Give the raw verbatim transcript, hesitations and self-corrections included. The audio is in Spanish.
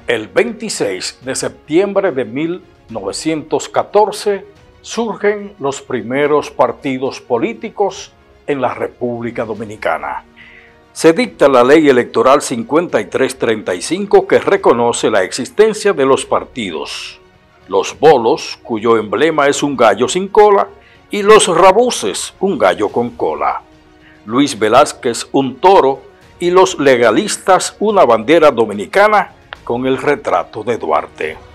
El veintiséis de septiembre de mil novecientos catorce surgen los primeros partidos políticos en la República Dominicana. Se dicta la Ley Electoral cincuenta y tres treinta y cinco que reconoce la existencia de los partidos, los bolos, cuyo emblema es un gallo sin cola, y los rabuces, un gallo con cola, Luis Velázquez, un toro, y los legalistas, una bandera dominicana con el retrato de Duarte.